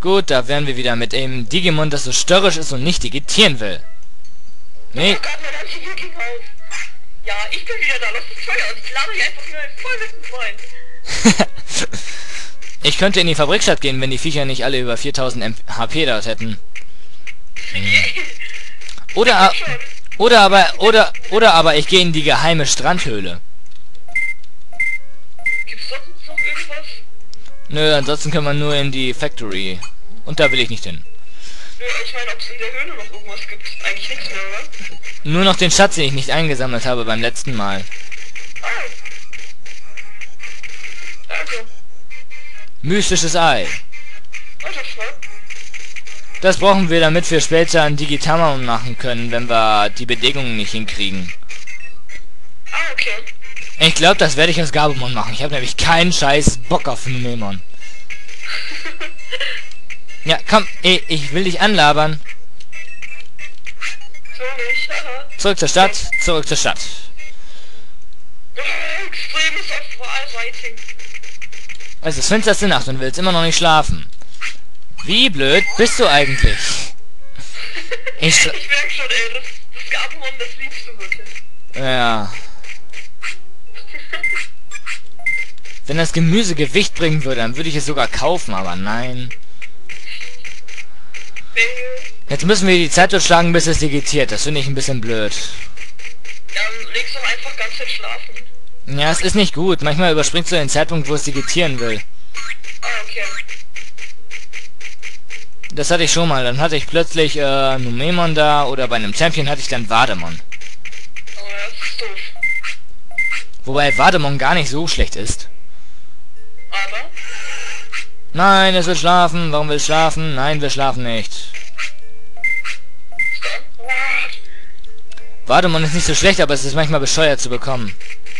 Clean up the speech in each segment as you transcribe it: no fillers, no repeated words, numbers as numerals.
Gut, da wären wir wieder mit dem Digimon, das so störrisch ist und nicht digitieren will. Nee. Oh Gott, mein Handy ging auf. Ja, ich bin wieder da. Lass uns Feuer und ich lade hier einfach nur voll mit dem Freund. Ich könnte in die Fabrikstadt gehen, wenn die Viecher nicht alle über 4000 HP dort hätten. Oder aber ich gehe in die geheime Strandhöhle. Gibt's sonst noch irgendwas? Nö, ansonsten können wir nur in die Factory. Und da will ich nicht hin. Nö, ich meine, ob es in der Höhle noch irgendwas gibt. Eigentlich nichts mehr, oder? Nur noch den Schatz, den ich nicht eingesammelt habe beim letzten Mal. Ah. Danke. Mystisches Ei. Oh, das war. Das brauchen wir, damit wir später ein Digitamon machen können, wenn wir die Bedingungen nicht hinkriegen. Ah, okay. Ich glaube, das werde ich als Gabumon machen. Ich habe nämlich keinen scheiß Bock auf Numemon. Ja, komm, ich will dich anlabern. So nicht, haha. Zurück zur Stadt, zurück zur Stadt. Extremes Off-Writing. Es ist finsterste Nacht und willst immer noch nicht schlafen. Wie blöd bist du eigentlich? Ich merk schon, ey, das Gabumon, das liebst du wirklich. Ja. Wenn das Gemüse Gewicht bringen würde, dann würde ich es sogar kaufen, aber nein. Jetzt müssen wir die Zeit durchschlagen, bis es digitiert. Das finde ich ein bisschen blöd. Dann legst du einfach ganz Zeit schlafen. Ja, es ist nicht gut. Manchmal überspringst du den Zeitpunkt, wo es digitieren will. Ah, okay. Das hatte ich schon mal. Dann hatte ich plötzlich Numemon da oder bei einem Champion hatte ich dann Vademon. Aber das ist doof. Wobei Vademon gar nicht so schlecht ist. Aber? Nein, es will schlafen. Warum will es schlafen? Nein, wir schlafen nicht. Vademon ist nicht so schlecht, aber es ist manchmal bescheuert zu bekommen.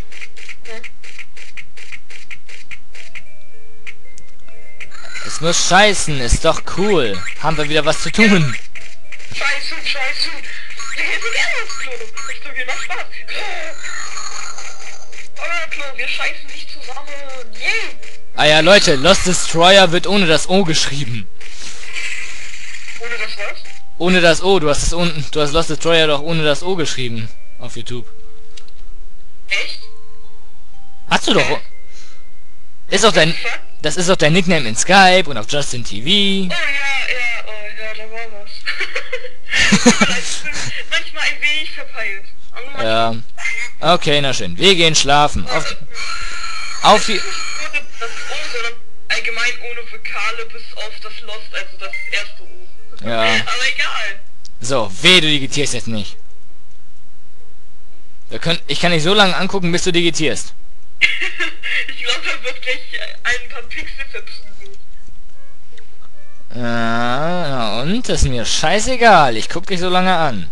Es muss scheißen, ist doch cool. Haben wir wieder was zu tun. Scheiße. Wir gehen ins Klo. Richtung hier, macht Spaß. Oh, Klo, wir scheißen nicht zusammen. Yeah. Ah ja, Leute, Lost Destroyer wird ohne das O geschrieben. Ohne das was? Ohne das O, du hast Lost Destroyer doch ohne das O geschrieben. Auf YouTube. Echt? Hast du doch. Ist doch dein... Das ist doch dein Nickname in Skype und auf Justin TV. Oh ja, da war was. Ich bin manchmal ein wenig verpeilt. Ja. Okay, na schön. Wir gehen schlafen. Auf die... Das O, sondern allgemein ohne Vokale bis auf das Lost, also das erste O. Ja. Aber egal. So, weh, du digitierst jetzt nicht. Ich kann dich so lange angucken, bis du digitierst. Ich glaube, da wird gleich ein paar Pixel verprügelt. Ja, und? Das ist mir scheißegal. Ich guck dich so lange an.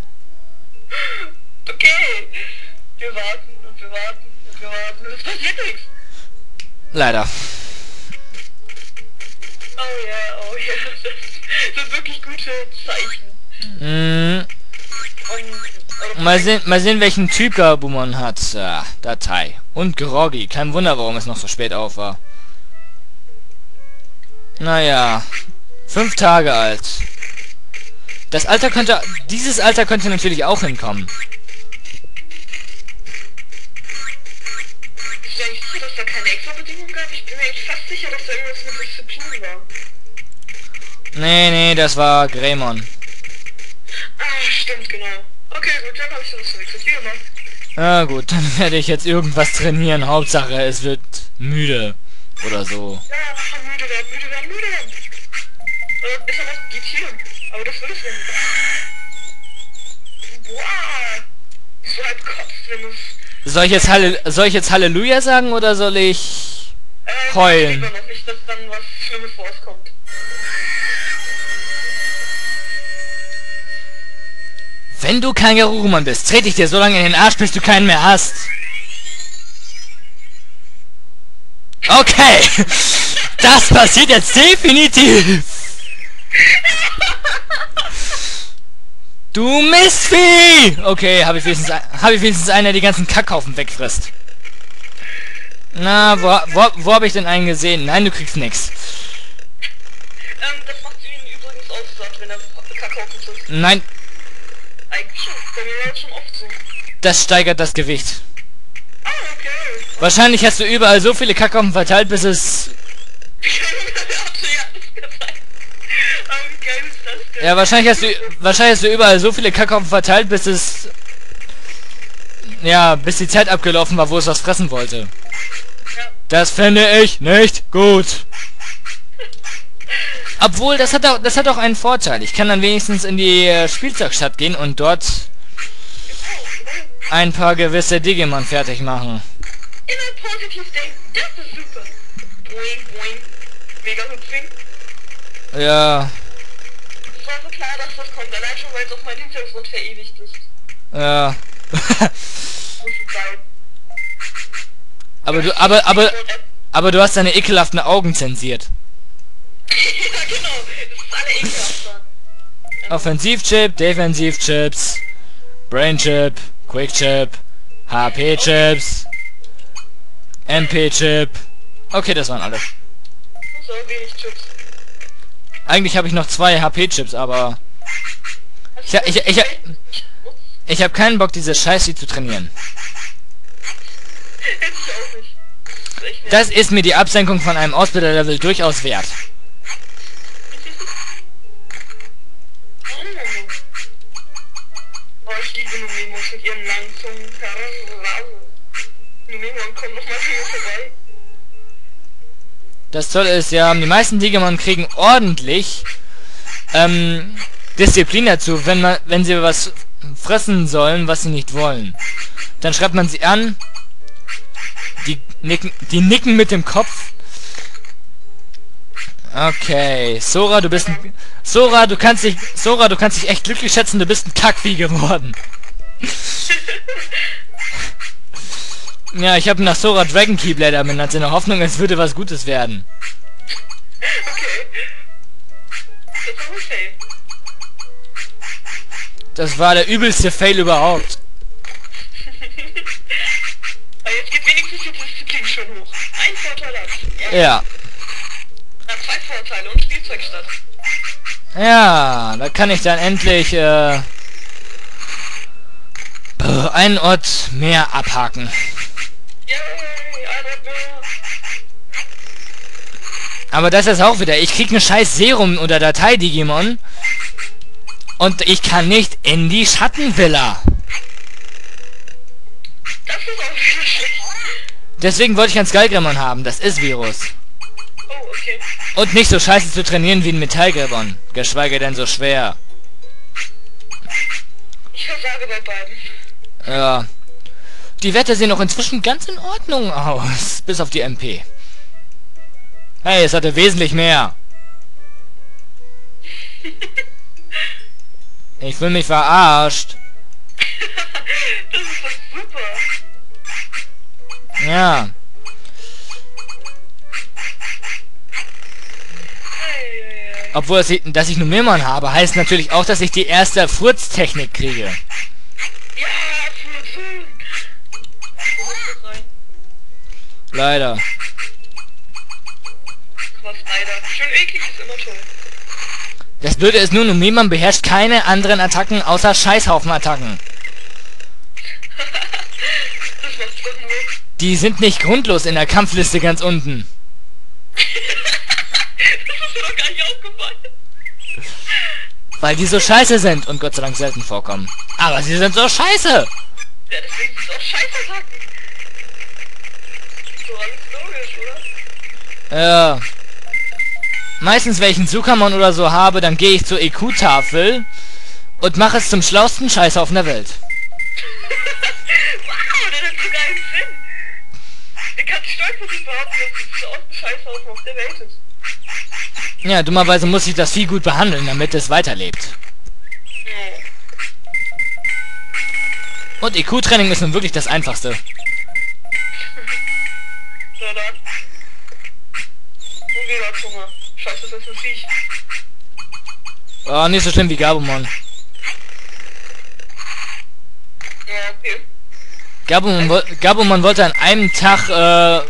Okay. Wir warten. Es passiert nichts. Leider. Oh ja. Das sind wirklich gute Zeichen. Mal sehen, welchen Typ Gabumon hat. Datei. Und Groggy. Kein Wunder, warum es noch so spät auf war. Naja. 5 Tage alt. Dieses Alter könnte natürlich auch hinkommen. Bist du eigentlich sicher, dass da keine extra Bedingungen gab? Ich bin mir eigentlich fast sicher, dass da irgendwas mit Disziplin war. Nee, das war Greymon. Ah, stimmt, genau. Okay, gut, dann habe ich das verwechselt. Wie immer. Na gut, dann werde ich jetzt irgendwas trainieren. Hauptsache, es wird müde. Oder so. Ja, müde werden. Ist ja was digitieren. Aber das will ich nicht. Boah. So halb kotzt, wenn es... Soll ich jetzt Halleluja sagen oder soll ich heulen? Lieber noch nicht, dass dann was Schlimmes rauskommt. Wenn du kein Garurumon bist, trete ich dir so lange in den Arsch, bis du keinen mehr hast. Okay. Das passiert jetzt definitiv. Du Mistvieh! Okay, habe ich wenigstens einen, der die ganzen Kackhaufen wegfrisst. Na, wo habe ich denn einen gesehen? Nein, du kriegst nix. Das macht Nein, Eigentlich schon. Bei mir war das schon oft so. das steigert das Gewicht. Ah, okay. Wahrscheinlich hast du überall so viele Kackhaufen verteilt, bis es... Aber wie geil ist das denn? Ja, wahrscheinlich hast du überall so viele Kackhaufen verteilt, bis es... Ja, bis die Zeit abgelaufen war, wo es was fressen wollte. Ja. Das fände ich nicht gut. Obwohl, das hat auch einen Vorteil. Ich kann dann wenigstens in die Spielzeugstadt gehen und dort ein paar gewisse Digimon fertig machen. Immer positiv denken, das ist super. Boing, boing. Mega hüpfing. Ja, Es war so klar, dass das kommt, allein schon, weil es auf meinem Hintergrund verewigt ist. ja. Das ist geil. aber du hast deine ekelhaften Augen zensiert. Ja, genau. Das ist alle ekelhaft dann. Offensivchip, Defensivchips, Brainchip, Quickchip, HP-Chips, MP-Chip. Okay, das waren alle. So wenig Chips. Eigentlich habe ich noch 2 HP-Chips, aber ich habe keinen Bock, diese Scheiße zu trainieren. Hätte ich auch nicht. Das ist echt nervig. Das ist mir die Absenkung von einem Ausbilderlevel durchaus wert. Oh, ich liebe Numemos mit ihren langen Zungen. Numemon, komm noch mal zu mir vorbei. Das Tolle ist ja, die meisten Digimon kriegen ordentlich Disziplin dazu, wenn sie was fressen sollen, was sie nicht wollen. Dann schreibt man sie an, die nicken mit dem Kopf. Okay, Sora, du kannst dich echt glücklich schätzen, du bist ein Kackvieh geworden. Ja, ich habe nach Sora Dragon Keyblader benannt, in der Hoffnung, es würde was Gutes werden. Okay. Das war ein Fail. Das war der übelste Fail überhaupt. Aber jetzt geht wenigstens die Disziplin schon hoch. Ein Vorteil hat. Ja. Na, 2 Vorteile und Spielzeugstadt. Ja, da kann ich dann endlich einen Ort mehr abhaken. Yay, einer mehr. Aber das ist auch wieder, ich krieg ne scheiß Serum oder Datei Digimon und ich kann nicht in die Schattenvilla. Das ist auch wieder schlecht. Deswegen wollte ich ein Skullgreymon haben, das ist Virus. Oh, okay. Und nicht so scheiße zu trainieren wie ein Metallgreymon, geschweige denn so schwer. Ich versage bei beiden. Ja. Die Werte sehen auch inzwischen ganz in Ordnung aus, bis auf die MP. Hey, es hatte wesentlich mehr. Ich fühle mich verarscht. Das ist doch super. Ja. Ei. Obwohl, dass ich Numemon habe, heißt natürlich auch, dass ich die erste Furztechnik kriege. Ja, für wo ist das rein? Leider. Was leider. Schön eklig ist immer toll. Das Blöde ist nur, Numemon beherrscht keine anderen Attacken außer Scheißhaufen-Attacken. Das macht's doch nur. Die sind nicht grundlos in der Kampfliste ganz unten. Das ist mir doch gar nicht aufgefallen. Weil die so scheiße sind und Gott sei Dank selten vorkommen. Aber sie sind so scheiße! Ja, deswegen sind es auch Scheißattacken. So alles logisch, oder? Ja. Meistens, wenn ich einen Sukamon oder so habe, dann gehe ich zur EQ-Tafel und mache es zum schlausten Scheißhaufen der Welt. Wow, das hat sogar einen Sinn. Ich kann stolz auf dich behaupten, dass es der osten Scheißhaufen auf der Welt ist. Ja, dummerweise muss ich das Vieh gut behandeln, damit es weiterlebt. Ja. Und EQ-Training ist nun wirklich das Einfachste. So, dann. Und wieder hat Hunger. Scheiße, das ist ein Viech. Oh, nicht so schlimm wie Gabumon. Ja, okay. Gabumon wollte an einem Tag, Das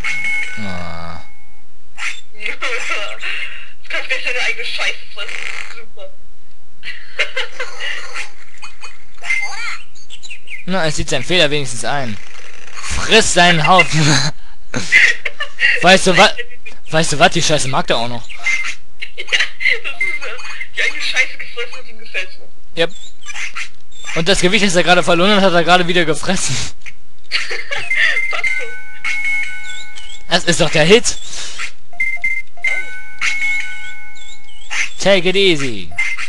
kannst du gleich deine eigene Scheiße fressen. Super. Na, es sieht seinen Fehler wenigstens ein. Friss seinen Haufen. Weißt du was? Weißt du was? Die Scheiße mag der auch noch. Ja, das ist die eigene Scheiße gefressen und ihm gefällt's noch. Yep. Und das Gewicht, das er gerade verloren hat, hat er gerade wieder gefressen. Was so? Das ist doch der Hit. Take it easy.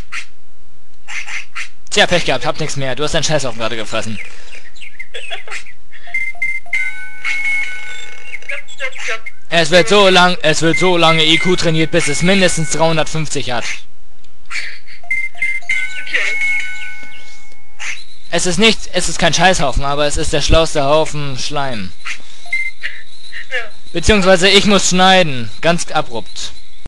Tja, Pech gehabt, hab nichts mehr. Du hast deinen Scheißhaufen gerade gefressen. Es wird so lange IQ trainiert, bis es mindestens 350 hat. Okay. Es ist kein Scheißhaufen, aber es ist der schlauste Haufen Schleim. Ja. Beziehungsweise ich muss schneiden, ganz abrupt.